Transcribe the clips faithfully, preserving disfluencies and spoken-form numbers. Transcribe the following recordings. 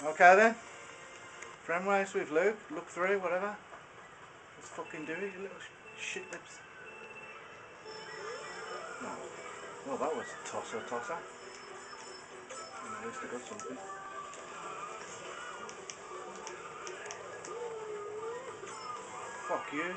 Okay then. Friend race with Luke. Look through, whatever. Let's fucking do it, you little sh shit lips. No. Well, that was tosser tosser. At least I got something. Fuck you.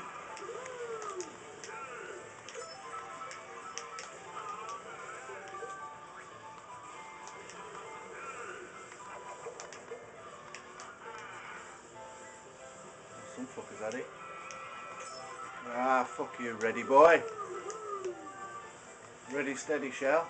Some fuckers at it. Ah, fuck you, ready boy. Ready, steady, shell.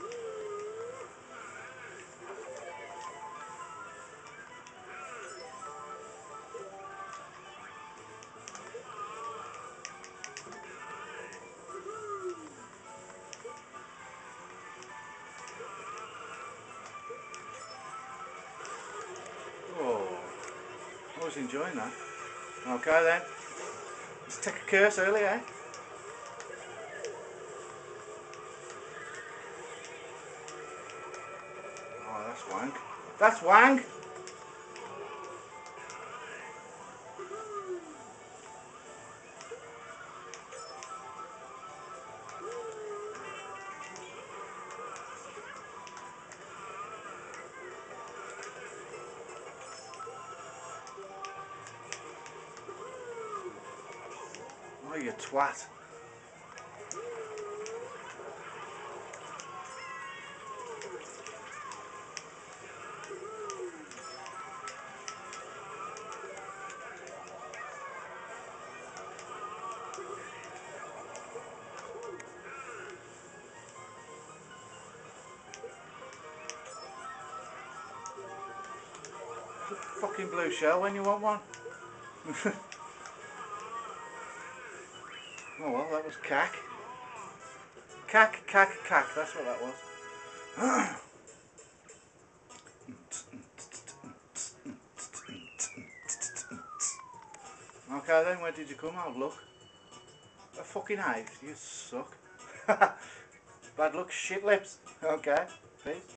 Oh, I was enjoying that. Okay then. Let's take a curse early, eh? Oh, that's wank. That's wank! Oh, you twat. Fucking blue shell when you want one. Oh well, that was cack. Cack, cack, cack, that's what that was. Okay then, where did you come out? Look. A fucking hive, you suck. Bad luck, shit lips. Okay, peace.